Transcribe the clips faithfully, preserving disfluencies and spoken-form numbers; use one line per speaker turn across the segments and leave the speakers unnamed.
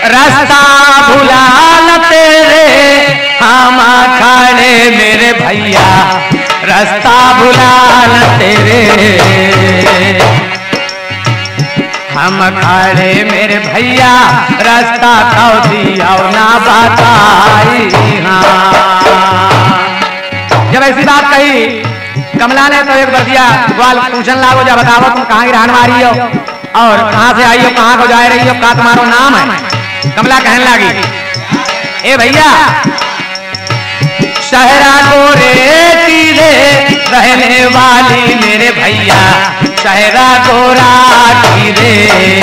रास्ता भुला न तेरे हम खड़े मेरे भैया रास्ता भुला न तेरे हम खड़े मेरे भैया रास्ता तो दिया ना बताई। हाँ जब ऐसी बात कही कमला ने तो एक बतिया ग्वाल पूछन लागो, जब बताओ तुम कहाँ की रहन वाली हो और कहाँ से आई हो, कहाँ को जा रही हो, का तुम्हारा नाम है। कमला कहने लगी ए भैया शहरा गोरे कीरे रहने वाली मेरे भैया शहरा गोरा कीरे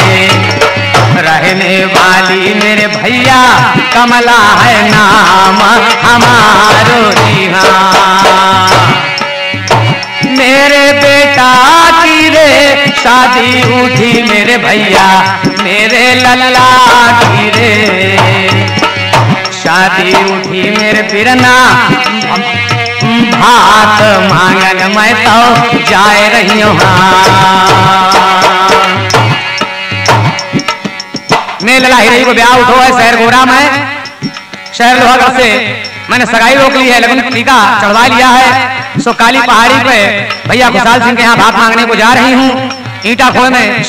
रहने वाली मेरे भैया कमला है नाम हमारो जी। हाँ मेरे बेटा की रे शादी उठी मेरे भैया मेरे लल्ला की रे शादी उठी मेरे बिरना भात मांगन मैं तो जाए रही हूँ। मैं ललाई रही को ब्याह उठो है शहर गोरा में शहर लोहागढ़ से मैंने सगाई रोक ली है, लगन टीका चढ़वा लिया है। सो काली पहाड़ी पे भैया खुशहाल सिंह के यहाँ भात मांगने को जा रही हूँ। ईटा खोए में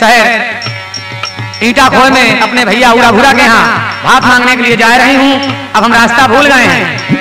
शहर ईटा खोए में अपने भैया उड़ा भूरा के यहाँ भात मांगने के लिए जा रही हूँ। अब हम रास्ता भूल गए हैं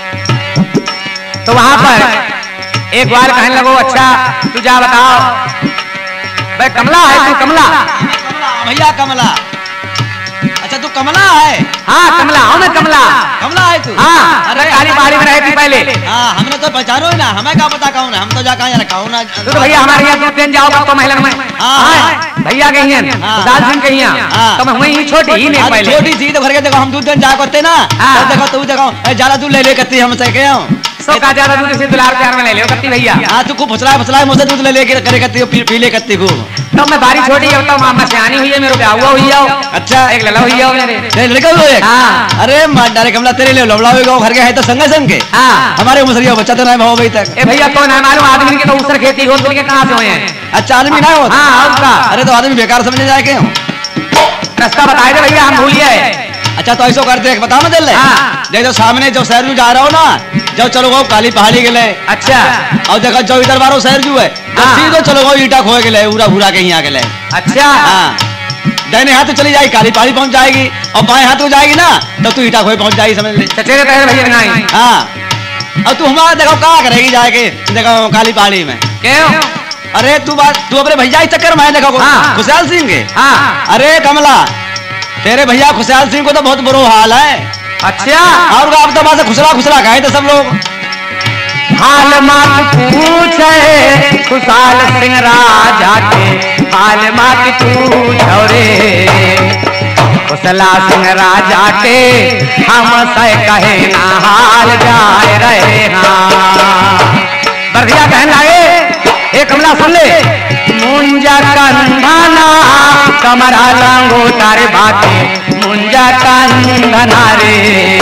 तो वहां पर एक बार कहने लगो अच्छा तू जा बताओ भाई कमला है तू कमला
भैया कमला अच्छा तू कमला है।
हाँ कमला हूँ मैं कमला
कमला है तू।
हाँ अरे काली पहाड़ी में रहती पहले।
हाँ हमने तो पहचानो ही ना, हमें क्या पता कौन है, हम तो जा कहाँ रखा हूँ ना।
तो, तो भैया हमारे यहाँ ट्रेन जाओ तो महिला में हाँ भैया के यहाँ खुशहाल सिंह के यहाँ तो मैं वही छोटी ही नहीं पहले
छोटी सी तो घर के देखो हम दूध जा करते ना देखो तू देखो ज्यादा दूध ले ले करती हम से गए हूँ
सो का ज्यादा दूध से दुलार प्यार में ले लो करती भैया।
हाँ तू खूब फसला फसला मुझसे दूध ले ले करे करती हो पी ले करती खूब।
तो मैं बारी छोटी है तो मामा सियानी हुई है मेरे ब्याह हुआ हुई है। अच्छा एक लला हुई है मेरे
लड़का हुआ है। हाँ अरे मार डाले कमला तेरे लिए लवड़ाओ घर के है तो संगे संग के। हाँ हमारे मुसरिया बच्चा तो नहीं भाव भाई तक।
ए भैया तो ना मालूम आदमी के तो उसर खेती हो के कहां से हुए हैं।
अच्छा आदमी ना हो।
हाँ उसका
अरे तो आदमी बेकार समझे जाए के
रास्ता बताए दे भैया हम भूलिए।
अच्छा तो ऐसा करते हैं बताओ ना दिल देख जो सामने जो शहर में जा रहा हो ना जो चलो गो काली पहाड़ी के लिए। अच्छा और देखो जो इधर बारो शहर जो है सीधो चलो गो ईटा खोए के लिए उड़ा भूरा के यहाँ के लिए। अच्छा हाँ दाहिने हाथ तो चली जाएगी काली पहाड़ी पहुंच जाएगी और बाएं हाथ को जाएगी ना तो तू ईटा खोए पहुंच जाएगी समझ ले।
चचेरे कह भैया नहीं
हाँ और तू हमारा देखो क्या करेगी जाके देखो काली पहाड़ी में क्यों। अरे तू बात तू अपने भैया ही चक्कर में देखो खुशहाल सिंह के। हाँ अरे कमला तेरे भैया खुशहाल सिंह को तो बहुत बुरा हाल है। अच्छा और आप तो बात खुशला खुशला कहे थे सब लोग
हाल मत पूछे खुशहाल सिंह राजा के हाल मत पूछो रे खुशला सिंह राजा के हम से कहे ना हाल जाए रहे। हाँ बरधिया कहने लगे ए कमला सुन ले मुंजा कंधना कमरा लंगो तारे बाटे मुंजा कंधना रे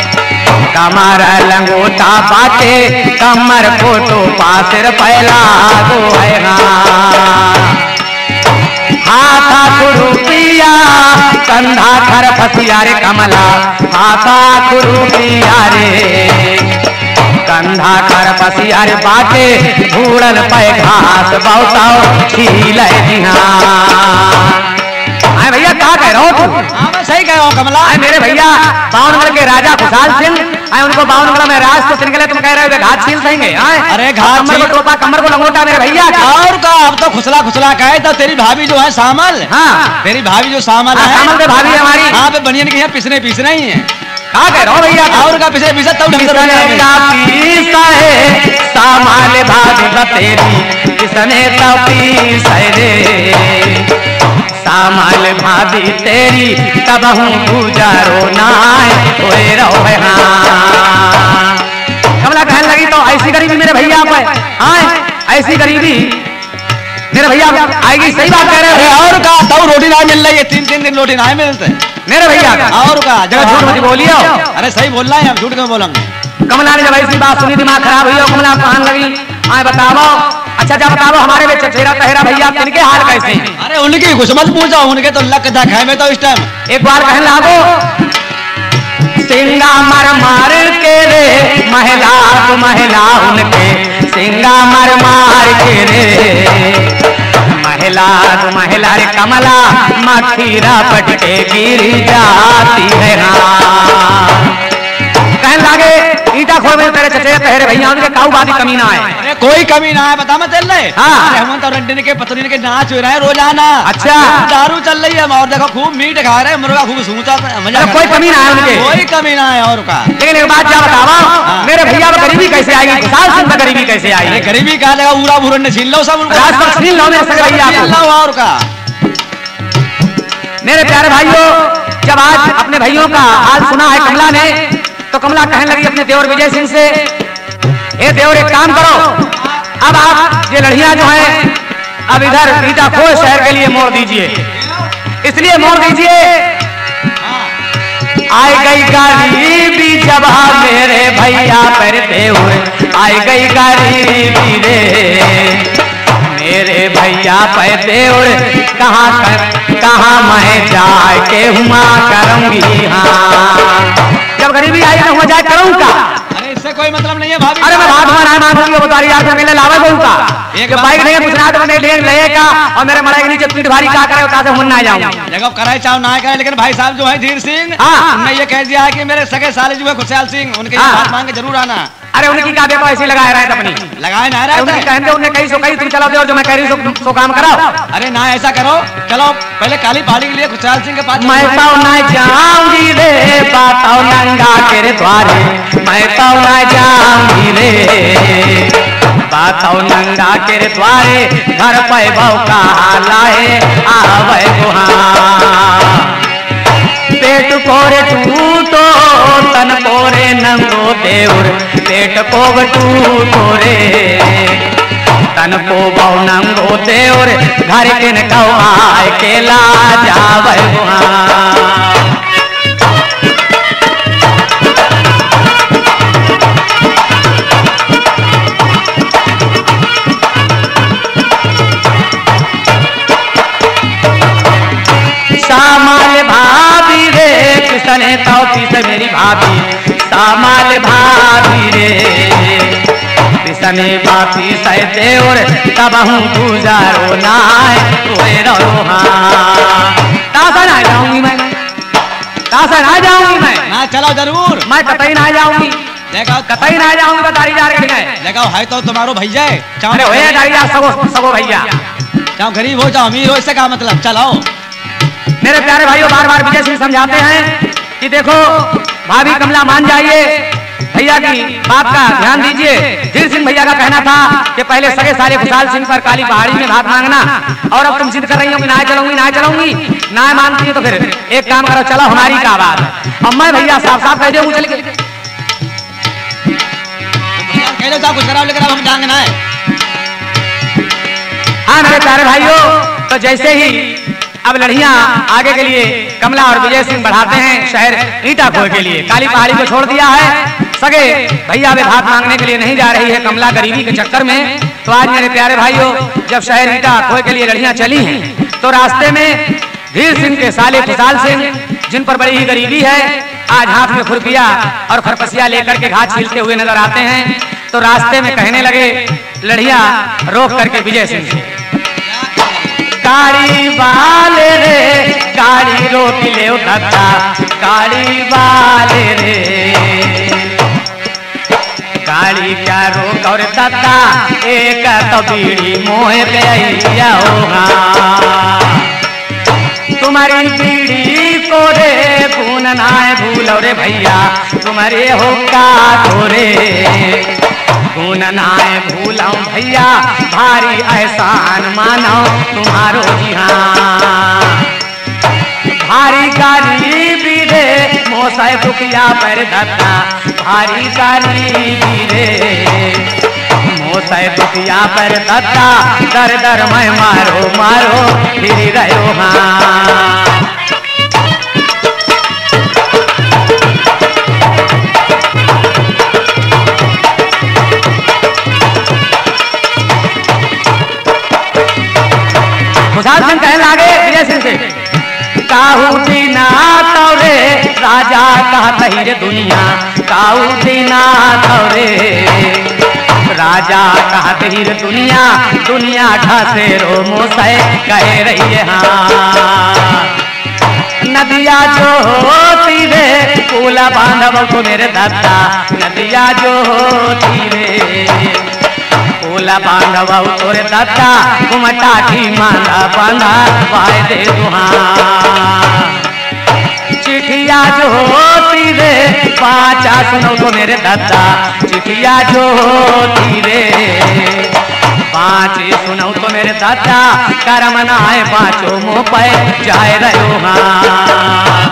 कमर लंगोटा बाटे कमर फोटो पासिर पहला गो है। हाथा खुरुपिया कंधा खर फसिया रे कमला हाथा खुरुपिया रे कंधा कर पसिया रे बाटे धूड़न पे घास बहुताओ छील आए भैया क्या कह रहा हो तू।
हाँ मैं सही कह रहा हूँ कमला।
आए मेरे भैया बावनगढ़ के राजा खुशहाल सिंह आए उनको बावनगढ़ में राज को के लिए तुम कह रहे हो घाट छील सहेंगे।
अरे घाट
कमर को टोपा कमर को लंगोटा मेरे भैया
और का अब तो खुशला खुशला कहे तो तेरी भाभी जो है शामल। हाँ तेरी भाभी जो शामल है
शामल के भाभी हमारी
हाँ पे बनियन के यहाँ पिसने पिसने ही है।
क्या कह रहा हो भैया
और का पिछले पिछले तब
सामाल भाभी तेरी किसने तपीसा रे सामाल भाभी तेरी तब हूँ गुजारो नाय होए रहो है। हाँ कमला कहने लगी तो ऐसी गरीबी मेरे भैया पे हाँ ऐसी गरीबी मेरे भैया आएगी। सही बात कह रहे
हो। और का तो रोटी ना मिल रही है तीन तीन दिन रोटी ना मिलते
मेरे भैया का
और का
जगह झूठ मत बोलियो।
अरे सही बोल रहा है हम झूठ क्यों बोलेंगे।
कमला ने जब ऐसी बात सुनी दिमाग खराब हुई कमला कहने लगी आए बताओ अच्छा जब बताओ हमारे में चचेरा तहेरा भैया किनके हाल कैसे हैं?
अरे उनकी कुछ मत पूछो, उनके तो लक खाए में तो इस टाइम
एक बार कहने लागो सिंगा मर मार के रे महिला तो महिला उनके सिंगा मर मार के रे महिला तो महिला रे कमला मखीरा पटके गिर जाती है। कहने लागे ईटा खोल में तेरे चचेरे तहेरे भैया उनके काऊ बादी कमी ना है।
अरे कोई कमी ना है, बता मत चल रहे।
हाँ।
हेमंत और रंडन के पत्नी के नाच हो रहे हैं रोजाना।
अच्छा
दारू चल रही है और देखो खूब मीट खा रहे हैं, मुर्गा खूब सूता मजा।
कोई कमी ना है उनके,
कोई कमी ना है और का।
लेकिन एक बात क्या बतावा मेरे भैया में गरीबी कैसे आएगी? खुशहाल सिंह में गरीबी कैसे आएगी?
गरीबी कहा लगा उड़ा भूरन ने छीन लो सब
छीन लो मेरे सगे भैया
और का।
मेरे प्यारे भाइयों जब आज अपने भाइयों का हाल सुना है कमला ने तो कमला कहने लगी अपने देवर विजय सिंह से, ए देवर एक काम करो, अब आप ये लड़ियां जो है अब इधर ईटा खोल शहर के लिए मोड़ दीजिए, इसलिए मोड़ दीजिए आई गई गरीबी जब मेरे भैया पर देवर आई गई गरीबी रे मेरे भैया पर देवर कहाँ कर कहाँ मैं जाए के हुआ करूंगी। हाँ जब गरीबी आई तो हुआ जाए करूँ का?
अरे इससे कोई मतलब नहीं है भाभी।
अरे मैं बात माना मानूंगी बता रही यार मेरे लावे बहु का एक बाइक नहीं पूछना तो मैंने ले लेगा और मेरे मड़ाई के नीचे पीठ भारी क्या करे उतार से मुन ना जाऊं
देखो कराए चाहो ना करे, लेकिन भाई साहब जो है धीर सिंह
हाँ
उन्होंने ये कह दिया है कि मेरे सगे साले जो है खुशहाल सिंह उनके बात मांग के जरूर आना।
अरे उनकी क्या देखो ऐसी लगाए रहे अपनी
लगाए ना रहे
उनकी कहते उन्हें कहीं सो कहीं तुम चलाओ दे और जो मैं कह रही हूँ सो काम कराओ।
अरे ना ऐसा करो, चलो पहले काली पहाड़ी के लिए खुशहाल सिंह के पास।
मैं तो ना जाऊंगी रे बाताओ नंगा तेरे द्वारे मैं तो ना जाऊंगी रे बाताओ नंगा तेरे द्वारे घर पे बहु का लाए आवे गुहा पेट कोरे टूटो तन कोरे नंगो देवर पेट को टूटो रे तन को बहु नंगो देवर घर के न आए के ला जावे गुहा। सामाल भाभी रे किसने तौती से मेरी भाभी सामाल भाभी रे किसने बापी से देवर तब हूँ गुजारो ना रहो। हाँ तासा ना जाऊंगी मैं, तासा ना जाऊंगी मैं
ना चलो जरूर मैं
कतई ना जाऊंगी
देखो
कतई ना जाऊंगी बतारी जा रही है
देखो है तो तुम्हारो भैया
चाहे हो जा सगो सगो भैया
चाहे गरीब हो चाहे अमीर हो इससे क्या मतलब। चलो
मेरे प्यारे भाइयों बार बार विजय सिंह समझाते हैं कि देखो भाभी कमला मान जाइए भैया की बात का ध्यान दीजिए। धीर सिंह भैया का कहना था कि पहले सगे साले खुशहाल सिंह पर काली पहाड़ी में भात मांगना और अब तुम जिद कर रही हो कि ना चलूंगी ना चलूंगी ना मानती है तो फिर एक काम करो चलो हमारी क्या बात है। अब मैं भैया साफ साफ कह दे चल के
कह दो कुछ कराओ लेकिन अब हम जाएंगे ना।
हाँ मेरे प्यारे भाइयों तो जैसे ही अब लड़ियां आगे के लिए कमला और विजय सिंह बढ़ाते हैं शहर ईटा खोए के लिए काली पहाड़ी को छोड़ दिया है। सगे भैया वे भात मांगने के लिए नहीं जा रही है कमला गरीबी के चक्कर में। तो आज मेरे प्यारे भाइयों जब शहर ईटा खोए के लिए लड़ियां चली हैं तो रास्ते में धीर सिंह के साले खुशहाल सिंह जिन पर बड़ी ही गरीबी है आज हाथ में खुरपिया और खरपसिया लेकर के घाट छीलते हुए नजर आते हैं। तो रास्ते में कहने लगे लड़ियां रोक करके विजय सिंह से गाड़ी वाले रे गाड़ी रोक ले धक्का गाड़ी वाले रे गाड़ी क्या रोक और दादा एक तो बीड़ी मोह पे होगा तुम्हारी बीड़ी को रे खून ना भूलो रे भैया तुम्हारे हो का रे खून ना भूलो भैया भारी एहसान मानो तुम्हारो जी हाँ भारी गरीबी रे मोसाए दुखिया पर धक्का भारी गरीबी रे मोसाए दुखिया पर धक्का दर दर मैं मारो मारो फिर रहो हाँ। राजा कहते रे दुनिया काऊ दीनाथ रे, राजा कहते रे दुनिया दुनिया ढासे रो मोसे कह रही है हाँ। नदिया जो होती रे पूला बांधव को मेरे दादा, नदिया जो होती रे पूला बांधव तोरे दादा, घुमटा की मांदा बांधा पाए दे दुहा। चिठिया जो होती रे पाचा सुनो तो मेरे दादा, चिठिया जो होती रे पाँच सुनो तो मेरे दादा, करम नाए पाँचों मुँह पे जाए रहो हाँ।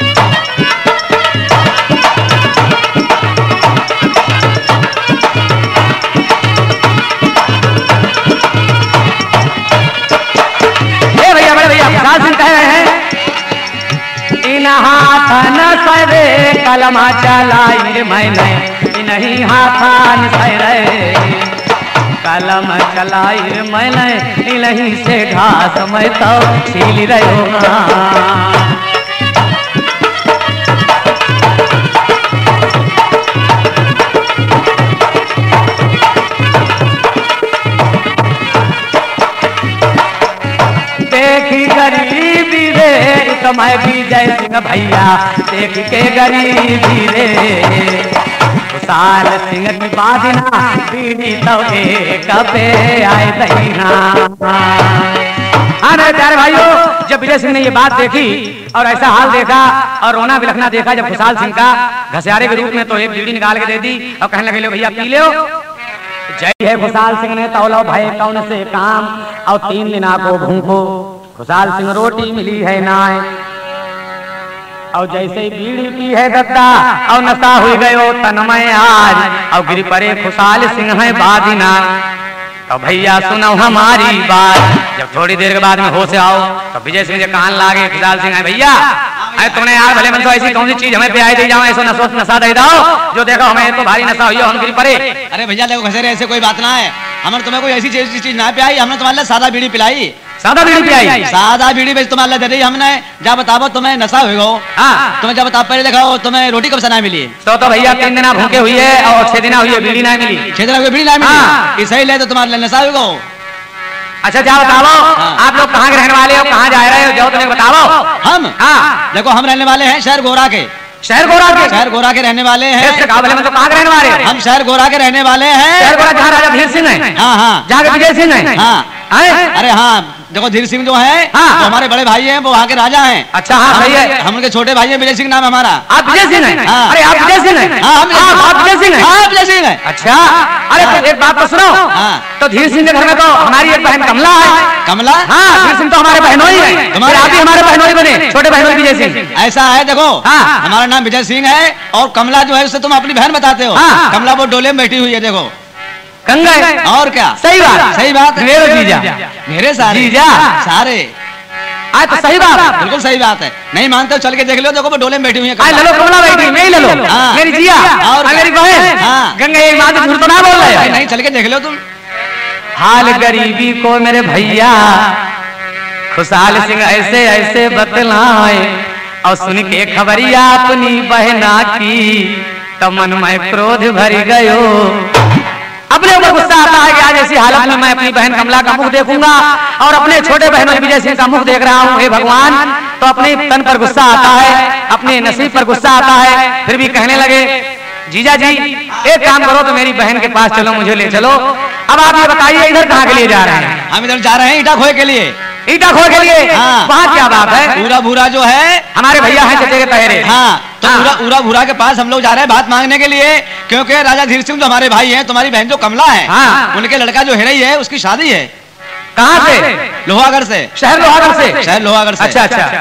ए भैया बड़े भैया खुशाल सिंह कह रहे हैं, इन हाथ न सरे कलमा चलाई मैंने, इन्हीं हाथान सरे कलम चलाई मैंने, इन्हीं से घास मैं तो छील रहो देखी गरीबी रे तो मैं विजय सिंह भैया, देख के गरीबी रे खुशाल सिंह की बादिना बीड़ी तो एक पे आए दहीना। हाँ मेरे प्यारे भाइयों, जब विजय सिंह ने ये बात देखी और ऐसा हाल देखा और रोना बिलखना देखा जब खुशाल सिंह का घसियारे के रूप में, तो एक बीड़ी निकाल के दे दी और कहने लगे लो भैया पी लो। जय है खुशाल सिंह ने तौलो भाई कौन से काम और तीन दिना को भूखो, खुशाल सिंह रोटी मिली है नाय और जैसे ही बीड़ी पी है दद्दा और नशा हुई गयो तन्मय आज, और गिर परे खुशाल सिंह है बादिना। तो भैया सुनो हमारी बात, जब थोड़ी देर के बाद में होश आओ तो विजय सिंह कान लागे खुशाल सिंह है भैया, अरे तुमने यार भले मन तो ऐसी कौन सी चीज हमें पियाई दे जाओ, ऐसा नशा नशा दे दो जो देखो हमें तो भारी नशा हुई हम गिर परे।
अरे भैया देखो घसेरे ऐसे कोई बात ना है, हमने तुम्हें कोई ऐसी चीज चीज ना पिलाई, हमने तुम्हारे सादा बीड़ी पिलाई,
सादा बीड़ी पिलाई,
सादा बीड़ी बेच तुम्हारे दे रही हमने। जा बताओ तुम्हें नशा हुई हो, हाँ तुम्हें जब बताओ पहले दिखाओ तुम्हें रोटी कब से ना मिली?
तो तो भैया तीन दिन भूखे हुई है और छह दिन हुई है बीड़ी ना मिली,
छह दिन हुई बीड़ी ना मिली, सही ले तो तुम्हारे नशा हुई।
अच्छा जा बताओ आप लोग कहाँ के रहने वाले हो, कहाँ जा रहे हो, जाओ तुम्हें बताओ।
हम हाँ देखो हम रहने वाले हैं शहर गोरा के,
शहर गोरा के
शहर गोरा के रहने वाले हैं।
तो कहाँ के रहने वाले हैं?
हम शहर गोरा के रहने वाले हैं।
शहर गोरा जहाँ राजा धीर सिंह है,
हाँ हाँ
जहाँ विजय सिंह है,
हाँ अरे हाँ देखो धीर सिंह जो है हाँ, तो हमारे बड़े भाई हैं, वो वहाँ के राजा हैं।
अच्छा हाँ सही है,
हम उनके छोटे भाई हैं, विजय सिंह नाम हमारा।
आप विजय सिंह हैं?
हाँ।
अरे आप विजय सिंह हैं?
हाँ
आप विजय सिंह हैं?
हाँ विजय सिंह हैं।
अच्छा अरे तो एक बात तो सुनो, तो धीर सिंह के घर में तो हमारी एक बहन कमला है।
कमला?
हाँ धीर सिंह तो हमारे बहनोई है, आप भी हमारे बहनोई बने, छोटे बहनोई विजय सिंह।
ऐसा है देखो हमारा नाम विजय सिंह है और कमला जो है उससे तुम अपनी बहन बताते हो। कमला वो डोले में बैठी हुई है देखो
गंगा,
और क्या सही बात सही बात
मेरे जीजा
मेरे सारे जीजा सारे
आज तो सही बात
बिल्कुल सही बात है। नहीं मानते चल के देख लो, देखो वो डोले में बैठी हुई है।
ले लो कमला बैठी, मैं ही ले लो मेरी जिया और मेरी बहन गंगा, ये बात झूठ तो ना बोल रहे हो?
नहीं चल के देख लो तुम।
हाल गरीबी को मेरे भैया खुशाल सिंह ऐसे ऐसे बतलाए और सुन के खबरिया अपनी बहना की तो मन में क्रोध भर गयो। अपने ऊपर गुस्सा आता है कि आज ऐसी हालत में मैं अपनी बहन कमला का मुख देखूंगा और अपने छोटे बहनों विजय सिंह का मुख देख रहा हूँ। हे भगवान, तो अपने तन पर गुस्सा आता है, अपने नसीब पर गुस्सा आता है। फिर भी कहने लगे जीजा जी एक काम करो तो मेरी बहन के पास चलो, मुझे ले चलो। अब आप ये बताइए इधर कहाँ के लिए जा रहे हैं?
हम इधर जा रहे हैं ईटा खोए के लिए।
ईटा खोए के लिए? हाँ। वहाँ क्या बात है?
पूरा भूरा जो है हमारे भैया है चचे के पहरे। हाँ तो हाँ। पूरा पूरा भूरा के पास हम लोग जा रहे हैं बात मांगने के लिए, क्योंकि राजा धीर सिंह जो हमारे भाई हैं, तुम्हारी बहन जो कमला है हाँ। उनके लड़का जो हिरई है उसकी शादी है।
कहाँ से?
लोहागढ़ से।
शहर लोहागढ़ से?
शहर लोहागढ़ से।
अच्छा अच्छा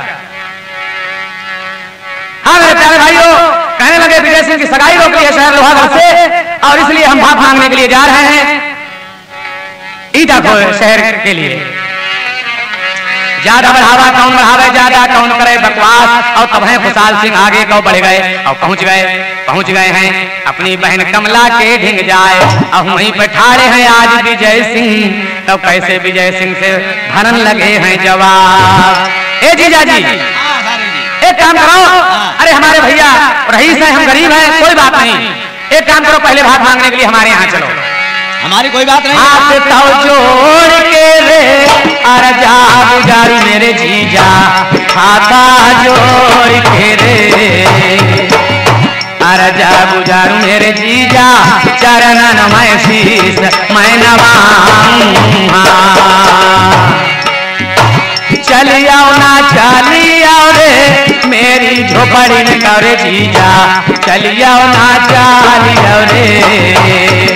हाँ मेरे प्यारे भाइयों, कहने लगे विजय सिंह की सगाई रोकी है शहर लोहागढ़ से और इसलिए हम बात मांगने के लिए जा रहे हैं ईटा खोए शहर के लिए। ज्यादा बढ़ावा कौन बढ़ावे, ज्यादा कौन करे बकवास। और तब है खुशाल सिंह आगे को बढ़ गए और पहुंच गए पहुंच गए हैं अपनी बहन कमला के ढिंग जाए और वहीं पर ठाड़े हैं आज विजय सिंह। तो कैसे विजय सिंह से भरन लगे हैं जवाब। ए जीजा जी एक काम करो, अरे हमारे भैया रईस हैं, हम गरीब हैं, कोई बात नहीं। एक काम करो, पहले भात मांगने के लिए हमारे यहाँ चलो।
हमारी कोई बात नहीं।
हाथ तो जोड़ के रे अरजा गुजारी मेरे जीजा, हाथा जोड़ के रे अरजा गुजारू मेरे जीजा, चरणन मैं शीस मैं नवाऊंगा। चली आओ ना चली आओ रे मेरी झोपड़ी न करे जीजा, चली आओ ना चली आओ रे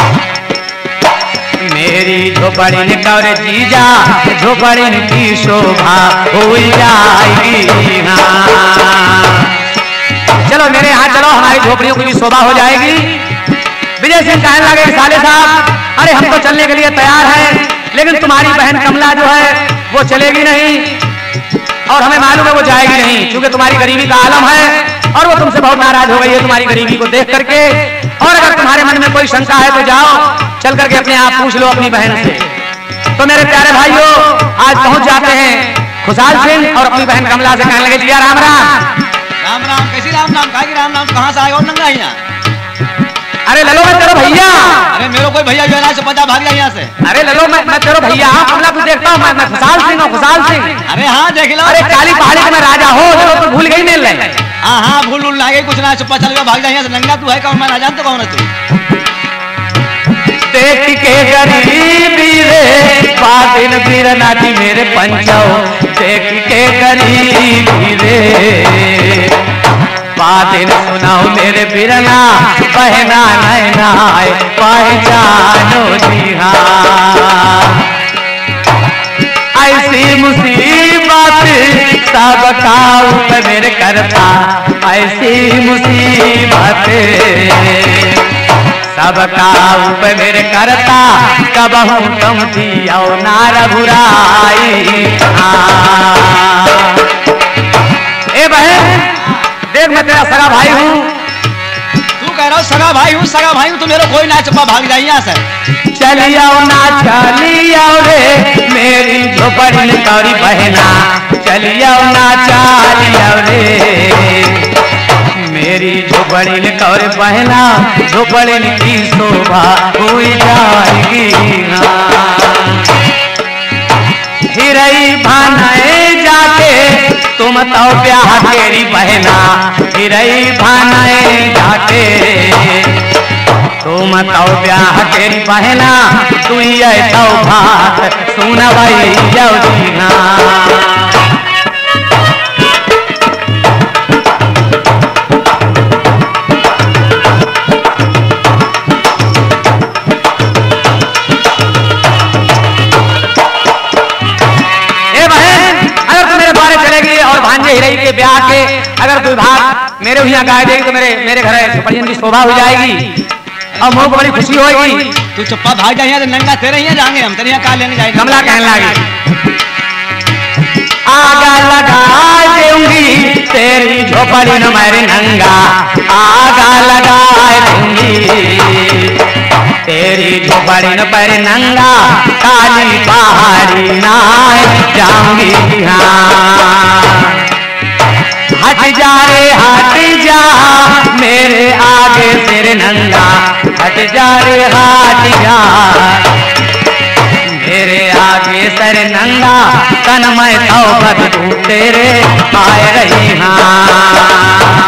मेरी झोपड़ी न करे जीजा, झोपड़ी की शोभा हो जाएगी। हाँ चलो मेरे यहाँ चलो, हमारी झोपड़ियों की भी शोभा हो जाएगी। विजय सिंह कहने लगे साले साहब, अरे हम तो चलने के लिए तैयार हैं, लेकिन तुम्हारी बहन कमला जो है वो चलेगी नहीं, और हमें मालूम है वो जाएगी नहीं, क्योंकि तुम्हारी गरीबी का आलम है और वो तुमसे बहुत नाराज हो गई है तुम्हारी गरीबी को देख करके। और अगर तुम्हारे मन में कोई शंका है तो जाओ, चल करके अपने आप पूछ लो अपनी बहन से। तो मेरे प्यारे भाइयों, आज पहुंच जाते हैं खुशहाल सिंह और अपनी बहन कमला से कहने लगे जिया राम राम।
राम राम कैसी राम नाम कहा कि राम नाम कहाँ से आएगा और नंगा यहाँ?
अरे ललो मैं तेरा भैया।
अरे मेरे कोई भैया जो है ना से पता भाग जाए यहाँ से।
अरे ललो मैं मैं तेरा भैया हूँ, कमला तू देखता हूँ, मैं मैं खुशहाल सिंह हूँ, खुशहाल सिंह।
अरे हाँ देख लो।
अरे काली पहाड़ी का मैं राजा हूँ, ललो तू भूल गई मिल रही।
हाँ हाँ भूल भूल ना गई, कुछ ना चुप्पा चल गया भाग जाए यहाँ से। नंगा तू है कौन, मैं ना जानता कौन है तू।
देख के गरीबी रे बादिन बीर नाटी मेरे पंचाओ, देख के गरीबी रे बादिन सुनाओ मेरे बिरना, बहना नैना पहचानो जी। हाँ ऐसी मुसीबत सबका ऊपर मेरे करता, ऐसी मुसीबत सबका ऊपर मेरे करता, कबहू तुम दियो ना रघुराई। ए बहन देख मैं तेरा सगा भाई हूँ।
तू कह रहा हो सगा भाई हूँ, सगा भाई हूँ तो मेरे कोई ना चुप्पा भाग जाए यहाँ से।
चली आओ ना चली आओ रे मेरी झोपड़ी कौरी बहना, चली आओ ना चली आओ रे मेरी झोपड़ी कौरी बहना, झोपड़ी की शोभा हो जाएगी। हिरई भानाए जाके तुम तो ब्याह तेरी बहना, हिरई भानाए जाके तुम तो ब्याह तेरी बहना, तू ये तो बात सुन भाई जौना। हिरई के ब्याह के अगर कोई भाग मेरे यहाँ गाय देगी तो मेरे मेरे घर झोपड़ियन की शोभा हो जाएगी और मुझे बड़ी खुशी होगी।
तू चुप्पा भाग जाए तो नंगा तेरे यहाँ जाएंगे हम, तेरे यहाँ कहा लेने जाएंगे।
कमला कहने लगी आगा लगा दूंगी तेरी झोपड़ी न मेरे नंगा, आगा लगा दूंगी तेरी झोपड़ी न पर नंगा, काली पहाड़ी ना जाऊंगी। हाँ हट जा रे हट जा मेरे आगे तेरे नंगा, हट जा रे हट जा मेरे आगे सर नंगा, तन मैं तो बदबू तेरे आए रही। हाँ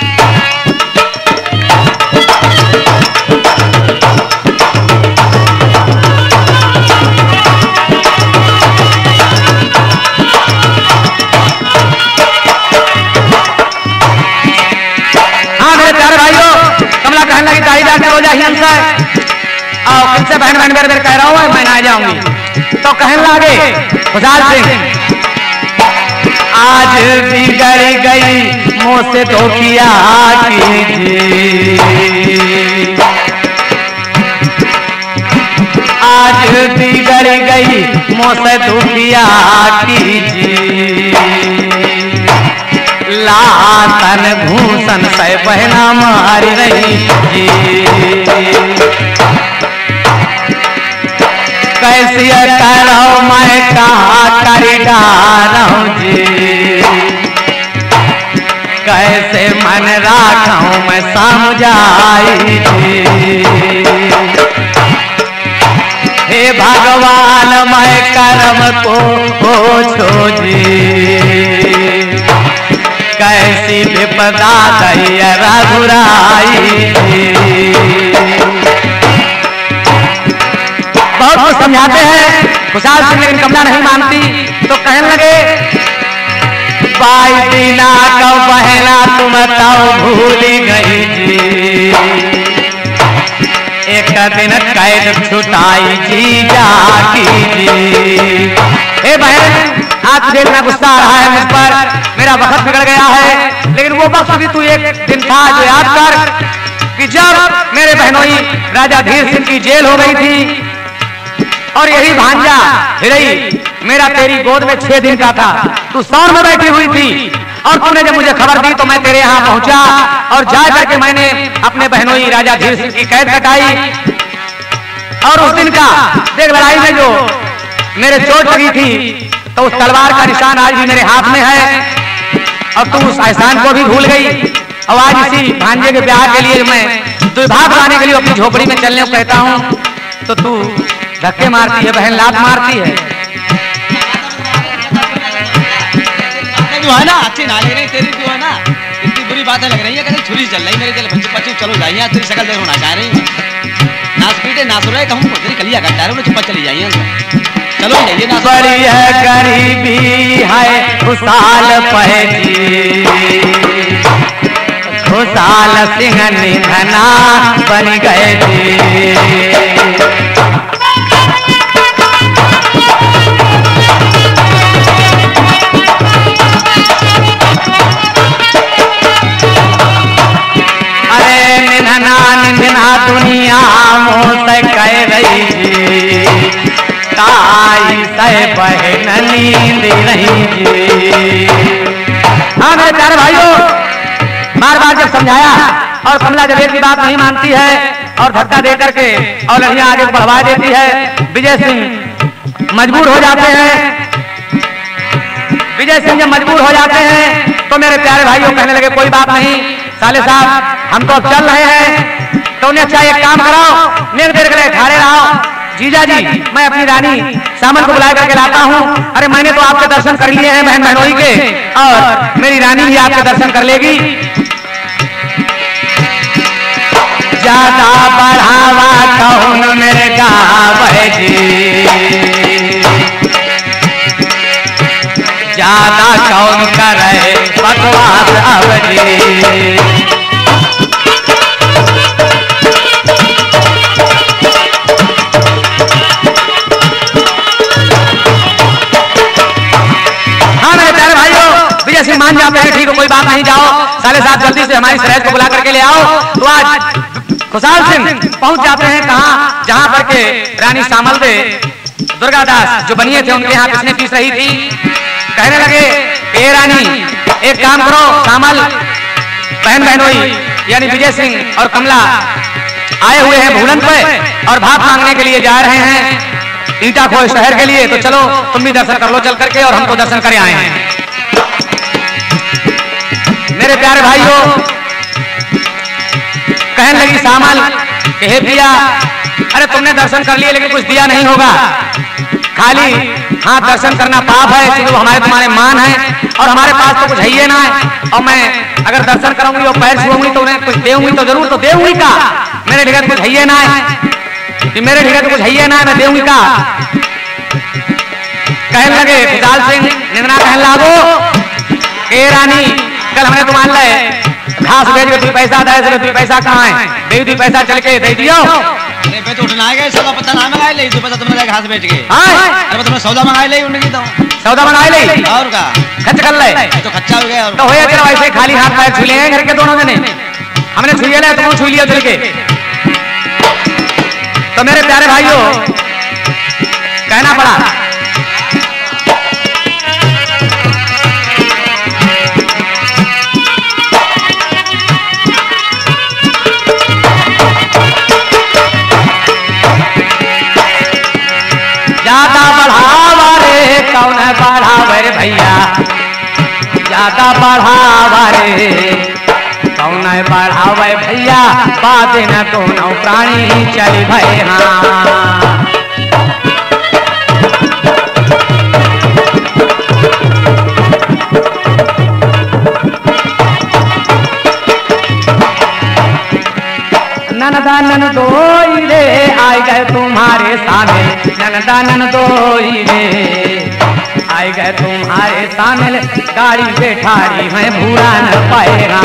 किनसे बहन बहन मेरे कह रहा हूँ मैं ना जाऊंगी। तो कहने लगे खुशहाल सिंह आज बिगड़ गई मुझसे तो किया कीजिए, आज बिगड़ गई मुझसे तो किया कीजिए, लातन भूषण से बहना मारी नहीं जी, कैसी करो मैं कहा कर डालूं जी, कैसे मन राखूं मैं समझाई हे भगवान मैं कर्म को पूछो जी कैसी विपदा दैया रघुराई बहुत कुछ समझाते हैं खुशहाल सिंह, लेकिन कमला नहीं मानती तो कहने लगे बाई दीना का बहना तुम ताऊ भूल गई जी एक दिन कैद छुटाई जी जाकी जी। हे बहन आज तुझे इतना गुस्सा आ रहा है मुझ पर, मेरा वक्त बिगड़ गया है, लेकिन वो वक्त भी तू एक दिन था जो याद कर कि जब मेरे बहनोई राजा धीर सिंह की जेल हो गई थी और यही भांजा हिरई मेरा तेरी गोद में छह दिन का था, तू सौर में बैठी हुई थी और तूने जब मुझे खबर दी तो मैं तेरे यहाँ पहुंचा और जा करके मैंने अपने बहनोई राजा धीर सिंह की कैद कटाई। और उस दिन का देख लड़ाई में जो मेरे चोट लगी थी तो उस तलवार का निशान आज भी मेरे हाथ में है और तू उस एहसान को भी भूल गई। और आज इसी भांजे के ब्याह के लिए मैं दुर्भाग लाने के लिए अपनी झोपड़ी में चलने को कहता हूँ तो तू धक्के मारती है बहन, लात मारती है।
जो है ना अच्छी ना लग रही तेरी, जो है ना इतनी बुरी बातें लग रही है, कहते छुरी चल रही मेरे दिल बच्चे बच्चे चलो जाइए, तेरी शकल देख होना चाह रही है, नाच पीटे नाच रहे कहूँ तेरी कलिया कटा रहे चुप्पा चली जाइए, चलो जाइए ना।
बड़ी है गरीबी है खुशहाल पहली खुशहाल सिंह निधना बन गए थे। दुनिया मोसे कह रही ताई से बहन नींद रही। हाँ मेरे प्यारे भाइयों, बार बार जब समझाया और कमला जब एक की बात नहीं मानती है और धक्का दे करके और लड़ियां आगे बढ़वा देती है, विजय सिंह मजबूर हो जाते हैं। विजय सिंह जब मजबूर हो जाते हैं तो मेरे प्यारे भाइयों कहने लगे कोई बात नहीं साले साहब हम तो अब चल रहे हैं, तो उन्हें अच्छा एक काम कराओ, मेरे देर के लिए खड़े रहो। जीजा जी मैं अपनी रानी सामन को बुला करके लाता हूँ। अरे मैंने तो आपके दर्शन कर लिए हैं बहन बहनोई के और मेरी रानी भी आपके दर्शन कर लेगी। ज्यादा बढ़ावा कौन मेरे गाँव जी, ज्यादा कौन करे बकवास अब जी। मान जाते हैं ठीक है कोई बात नहीं, जाओ साले साहब जल्दी से हमारी सरेज को बुला करके ले आओ। तो आज खुशहाल सिंह पहुंच जाते हैं कहां, जहां पर के रानी सामल दे दुर्गादास जो बनिए थे उनके यहाँ पिसने पीस रही थी। कहने लगे ए रानी एक काम करो, सामल बहन बहनोई यानी विजय सिंह और कमला आए हुए हैं भूलन पे और भात मांगने के लिए जा रहे हैं ईटा खोए शहर के लिए, तो चलो तुम भी दर्शन कर लो चल करके और हम तो दर्शन करे आए हैं। मेरे प्यारे भाइयों कहने लगी सामल कि हे पिया अरे तुमने दर्शन कर लिए लेकिन कुछ दिया नहीं होगा, खाली हाँ दर्शन करना पाप है क्योंकि वो हमारे तुम्हारे मान है और हमारे पास तो कुछ है ही ना है, और मैं अगर दर्शन करूंगी और पैर छूंगी तो उन्हें कुछ देऊंगी तो जरूर तो देऊंगी का, मेरे ढिगा कुछ है ही ना है कि मेरे ढिगा कुछ है ही ना है मैं देऊंगी का। कहने लगे खुशहाल सिंह निंदना कहने लागो ए रानी कल हमने तुम्हारे लिए घास बेच के तू पैसा दे सके, तू पैसा कहाँ है दे दी पैसा चल के दे दियो।
अरे पे तो उठना है सब पता ना मंगाए ले तू पता तुमने घास बेच के। हां अरे तुमने सौदा मंगाए ले उनकी तो
सौदा मंगाए ले
और का
खर्च कर ले
तो खर्चा हो गया
तो होया तेरा वैसे खाली हाथ पैर छू लेंगे घर के दोनों जने, हमने छू लिया तुम छू लिया चल के। तो मेरे प्यारे भाइयों कहना पड़ा ज्यादा बढ़ावा रे कौन बढ़ावे रे भैया, ज्यादा बढ़ावा रे है बढ़ावे भैया बात न दोनों प्राणी चली भय हाँ। ननदा ननदोई रे आए गए तुम्हारे सामने, ननदा ननदोई रे आए गए तुम्हारे सामने, गाड़ी बैठाड़ी है भूरा न पाएगा।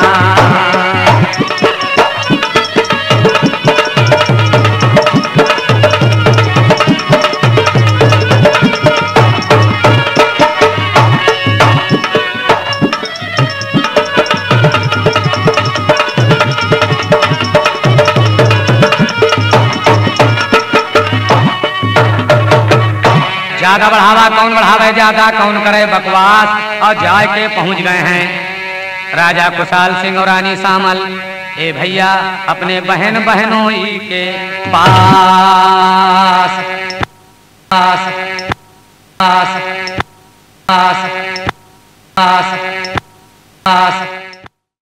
ज्यादा बढ़ावा कौन बढ़ावे ज्यादा, कौन करे बकवास, और जाए के पहुंच गए हैं राजा कुशाल सिंह और रानी शामल। ए भैया अपने बहन बहनोई के पास पास पास पास पास पास